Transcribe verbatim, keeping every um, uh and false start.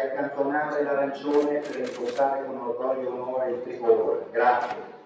accantonare l'arancione per impostare con orgoglio e onore il tricolore. Grazie.